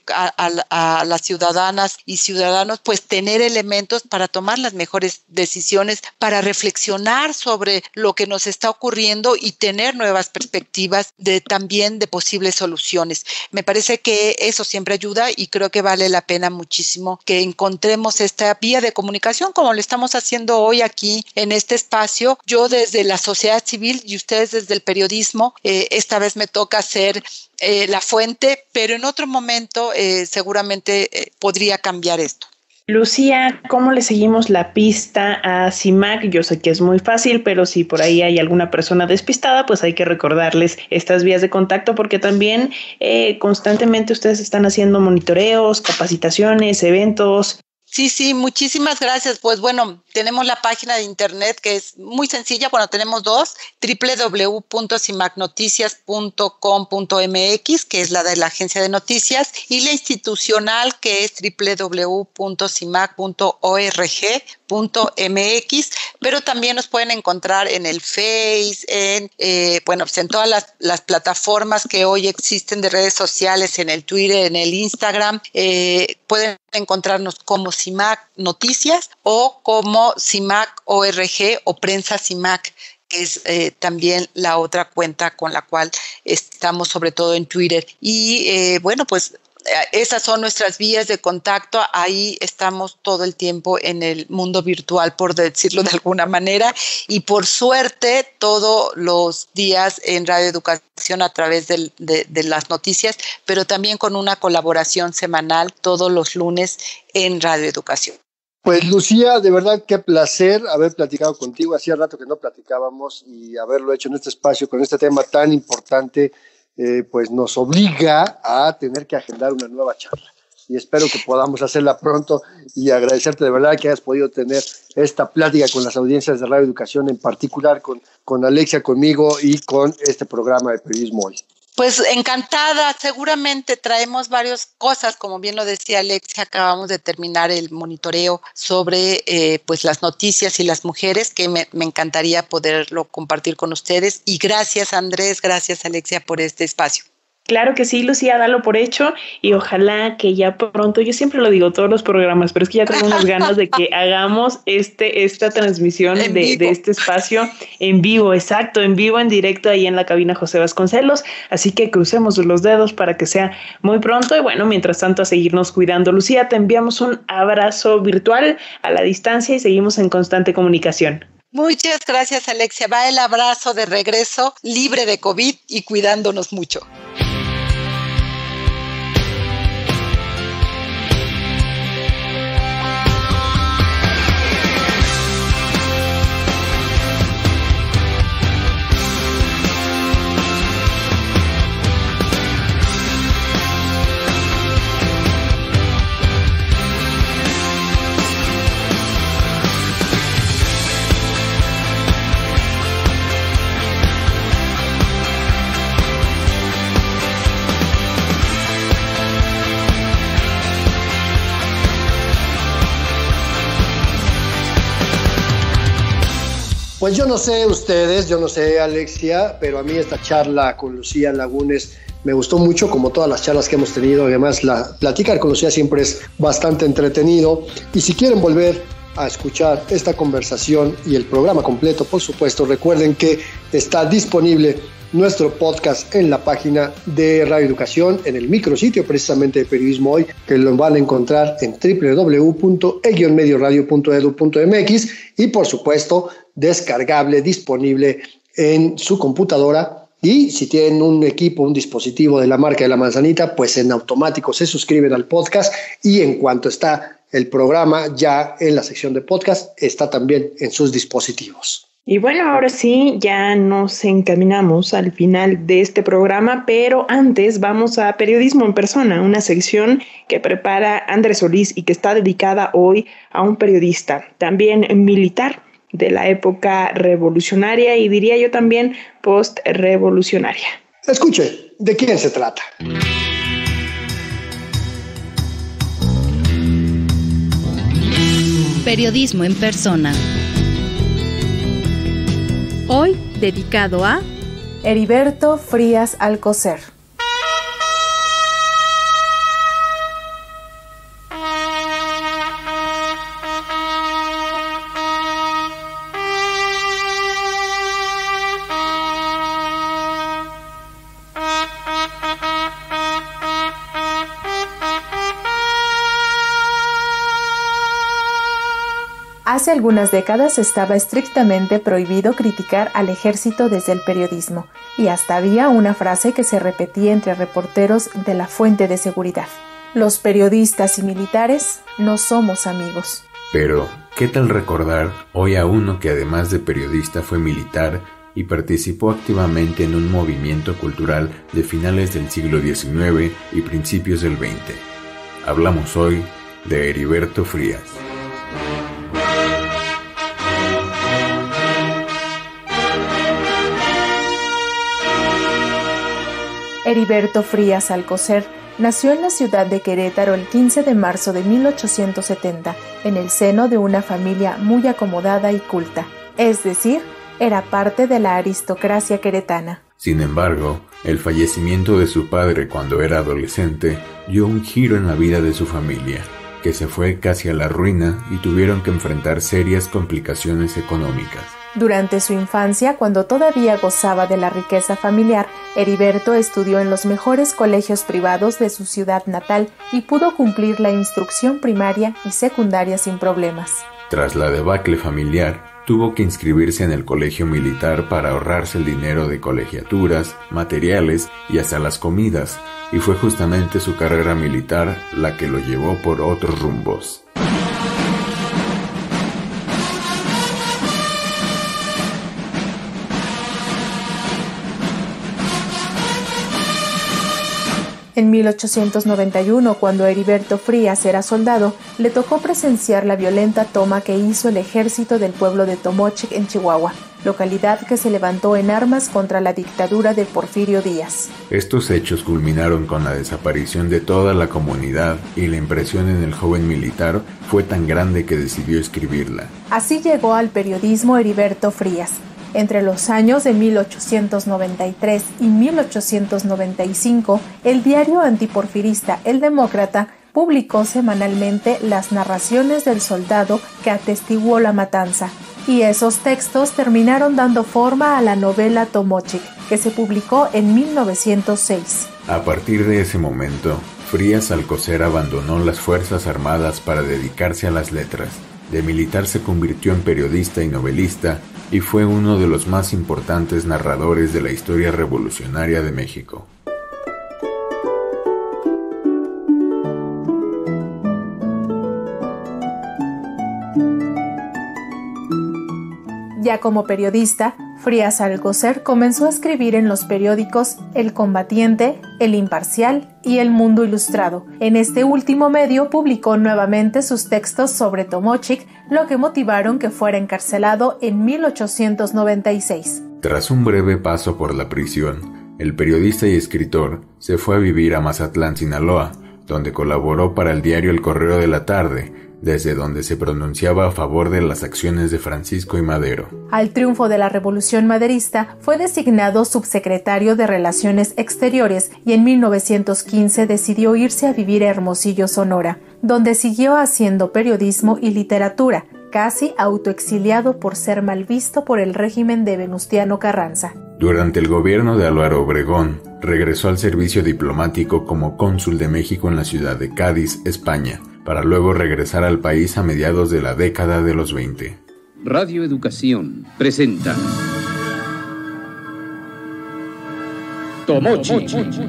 Speaker 1: a las ciudadanas y ciudadanos pues tener elementos para tomar las mejores decisiones, para reflexionar sobre lo que nos está ocurriendo y tener nuevas perspectivas también de posibles soluciones. Me parece que eso siempre ayuda, y creo que vale la pena muchísimo que encontremos esta vía de comunicación como lo estamos haciendo hoy aquí en este espacio. Yo desde la sociedad civil y ustedes desde el periodismo. Esta vez me toca ser la fuente, pero en otro momento seguramente podría cambiar esto.
Speaker 4: Lucía, ¿cómo le seguimos la pista a CIMAC? Yo sé que es muy fácil, pero si por ahí hay alguna persona despistada, pues hay que recordarles estas vías de contacto, porque también constantemente ustedes están haciendo monitoreos, capacitaciones, eventos.
Speaker 1: Sí, muchísimas gracias. Pues bueno, tenemos la página de internet que es muy sencilla. Bueno, tenemos 2, www.cimacnoticias.com.mx, que es la de la agencia de noticias, y la institucional, que es www.cimac.org.mx, pero también nos pueden encontrar en el Face, en todas las plataformas que hoy existen de redes sociales, en el Twitter, en el Instagram. Pueden encontrarnos como CIMAC Noticias o como CIMAC ORG o Prensa CIMAC, que es también la otra cuenta con la cual estamos, sobre todo en Twitter. Y pues esas son nuestras vías de contacto. Ahí estamos todo el tiempo en el mundo virtual, por decirlo de alguna manera, y por suerte todos los días en Radio Educación a través de las noticias, pero también con una colaboración semanal todos los lunes en Radio Educación.
Speaker 3: Pues Lucía, de verdad qué placer haber platicado contigo. Hacía rato que no platicábamos, y haberlo hecho en este espacio con este tema tan importante pues nos obliga a tener que agendar una nueva charla, y espero que podamos hacerla pronto, y agradecerte de verdad que hayas podido tener esta plática con las audiencias de Radio Educación, en particular con Alexia, conmigo y con este programa de Periodismo Hoy.
Speaker 1: Pues encantada, seguramente traemos varias cosas, como bien lo decía Alexia, acabamos de terminar el monitoreo sobre pues las noticias y las mujeres, que me encantaría poderlo compartir con ustedes, y gracias Andrés, gracias Alexia por este espacio.
Speaker 4: Claro que sí, Lucía, dalo por hecho y ojalá que ya pronto, yo siempre lo digo todos los programas, pero es que ya tengo unas ganas de que hagamos esta transmisión de este espacio en vivo, exacto, en vivo, en directo ahí en la cabina José Vasconcelos, así que crucemos los dedos para que sea muy pronto y bueno, mientras tanto a seguirnos cuidando. Lucía, te enviamos un abrazo virtual a la distancia y seguimos en constante comunicación.
Speaker 1: Muchas gracias, Alexia. Va el abrazo de regreso, libre de COVID y cuidándonos mucho.
Speaker 3: Pues yo no sé ustedes, yo no sé Alexia, pero a mí esta charla con Lucía Lagunes me gustó mucho, como todas las charlas que hemos tenido. Además, platicar con Lucía siempre es bastante entretenido. Y si quieren volver a escuchar esta conversación y el programa completo, por supuesto, recuerden que está disponible nuestro podcast en la página de Radio Educación, en el micrositio precisamente de Periodismo Hoy, que lo van a encontrar en www.e-medioradio.edu.mx y por supuesto descargable, disponible en su computadora. Y si tienen un equipo, un dispositivo de la marca de la manzanita, pues en automático se suscriben al podcast y en cuanto está el programa ya en la sección de podcast, está también en sus dispositivos.
Speaker 4: Y bueno, ahora sí, ya nos encaminamos al final de este programa, pero antes vamos a Periodismo en Persona, una sección que prepara Andrés Solís y que está dedicada hoy a un periodista, también militar de la época revolucionaria y diría yo también post-revolucionaria.
Speaker 3: Escuche, ¿de quién se trata?
Speaker 2: Periodismo en Persona. Hoy dedicado a
Speaker 5: Heriberto Frías Alcocer. Hace algunas décadas estaba estrictamente prohibido criticar al ejército desde el periodismo, y hasta había una frase que se repetía entre reporteros de la fuente de seguridad: los periodistas y militares no somos amigos.
Speaker 6: Pero, ¿qué tal recordar hoy a uno que además de periodista fue militar y participó activamente en un movimiento cultural de finales del siglo XIX y principios del XX? Hablamos hoy de Heriberto Frías.
Speaker 5: Heriberto Frías Alcocer nació en la ciudad de Querétaro el 15 de marzo de 1870, en el seno de una familia muy acomodada y culta, es decir, era parte de la aristocracia queretana.
Speaker 6: Sin embargo, el fallecimiento de su padre cuando era adolescente dio un giro en la vida de su familia, que se fue casi a la ruina y tuvieron que enfrentar serias complicaciones económicas.
Speaker 5: Durante su infancia, cuando todavía gozaba de la riqueza familiar, Heriberto estudió en los mejores colegios privados de su ciudad natal y pudo cumplir la instrucción primaria y secundaria sin problemas.
Speaker 6: Tras la debacle familiar, tuvo que inscribirse en el colegio militar para ahorrarse el dinero de colegiaturas, materiales y hasta las comidas, y fue justamente su carrera militar la que lo llevó por otros rumbos.
Speaker 5: En 1891, cuando Heriberto Frías era soldado, le tocó presenciar la violenta toma que hizo el ejército del pueblo de Tomochic en Chihuahua, localidad que se levantó en armas contra la dictadura de Porfirio Díaz.
Speaker 6: Estos hechos culminaron con la desaparición de toda la comunidad y la impresión en el joven militar fue tan grande que decidió escribirla.
Speaker 5: Así llegó al periodismo Heriberto Frías. Entre los años de 1893 y 1895, el diario antiporfirista El Demócrata publicó semanalmente las narraciones del soldado que atestiguó la matanza, y esos textos terminaron dando forma a la novela Tomochic, que se publicó en 1906.
Speaker 6: A partir de ese momento, Frías Alcocer abandonó las Fuerzas Armadas para dedicarse a las letras. De militar se convirtió en periodista y novelista, y fue uno de los más importantes narradores de la historia revolucionaria de México.
Speaker 5: Ya como periodista, Frías Alcocer comenzó a escribir en los periódicos El Combatiente, El Imparcial y El Mundo Ilustrado. En este último medio publicó nuevamente sus textos sobre Tomochic, lo que motivaron que fuera encarcelado en 1896.
Speaker 6: Tras un breve paso por la prisión, el periodista y escritor se fue a vivir a Mazatlán, Sinaloa, donde colaboró para el diario El Correo de la Tarde, desde donde se pronunciaba a favor de las acciones de Francisco I. Madero.
Speaker 5: Al triunfo de la Revolución Maderista, fue designado subsecretario de Relaciones Exteriores y en 1915 decidió irse a vivir a Hermosillo, Sonora, donde siguió haciendo periodismo y literatura, casi autoexiliado por ser mal visto por el régimen de Venustiano Carranza.
Speaker 6: Durante el gobierno de Álvaro Obregón, regresó al servicio diplomático como cónsul de México en la ciudad de Cádiz, España, para luego regresar al país a mediados de la década de los 20.
Speaker 7: Radio Educación presenta Tomochic.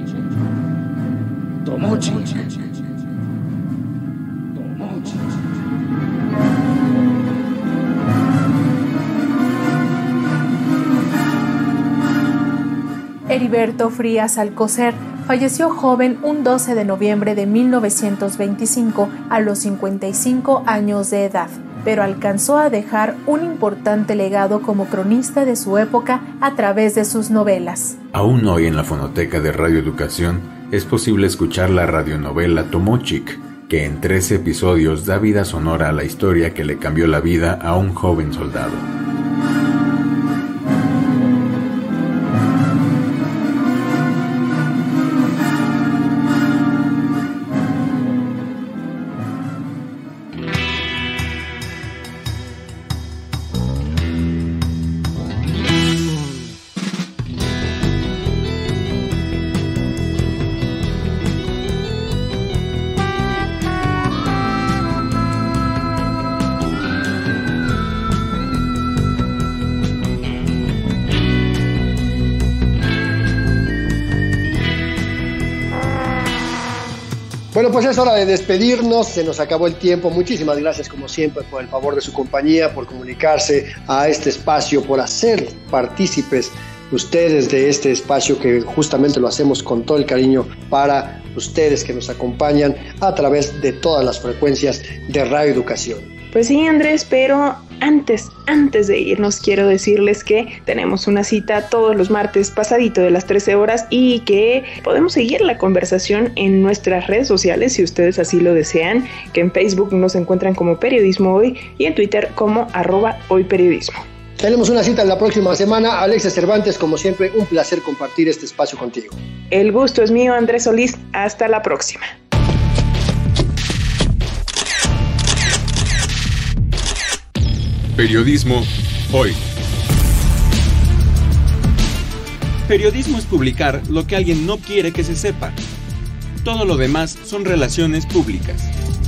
Speaker 5: Heriberto Frías Alcocer falleció joven un 12 de noviembre de 1925 a los 55 años de edad, pero alcanzó a dejar un importante legado como cronista de su época a través de sus novelas.
Speaker 6: Aún hoy en la fonoteca de Radio Educación es posible escuchar la radionovela Tomochic, que en 13 episodios da vida sonora a la historia que le cambió la vida a un joven soldado.
Speaker 3: Bueno, pues es hora de despedirnos, se nos acabó el tiempo. Muchísimas gracias como siempre por el favor de su compañía, por comunicarse a este espacio, por hacer partícipes ustedes de este espacio que justamente lo hacemos con todo el cariño para ustedes que nos acompañan a través de todas las frecuencias de Radio Educación.
Speaker 4: Pues sí, Andrés, pero antes de irnos quiero decirles que tenemos una cita todos los martes pasadito de las 13 horas y que podemos seguir la conversación en nuestras redes sociales si ustedes así lo desean, que en Facebook nos encuentran como Periodismo Hoy y en Twitter como @hoyperiodismo.
Speaker 3: Tenemos una cita en la próxima semana. Alexia Cervantes, como siempre, un placer compartir este espacio contigo.
Speaker 4: El gusto es mío, Andrés Solís. Hasta la próxima.
Speaker 8: Periodismo Hoy. Periodismo es publicar lo que alguien no quiere que se sepa. Todo lo demás son relaciones públicas.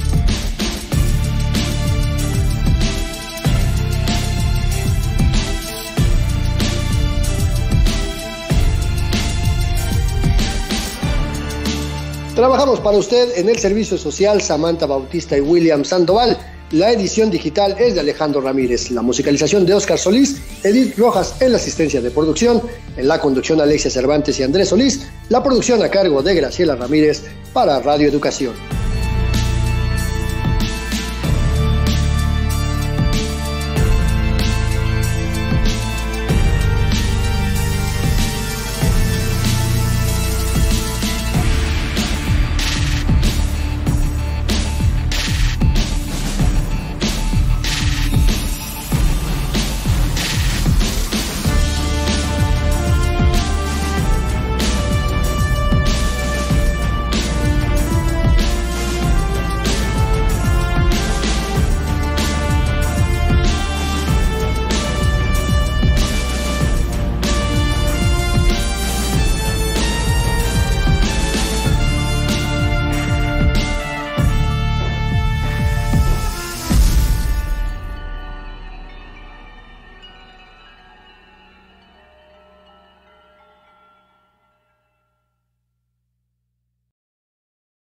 Speaker 3: Trabajamos para usted en el servicio social Samantha Bautista y William Sandoval. La edición digital es de Alejandro Ramírez, la musicalización de Óscar Solís, Edith Rojas en la asistencia de producción, en la conducción Alexia Cervantes y Andrés Solís, la producción a cargo de Graciela Ramírez para Radio Educación.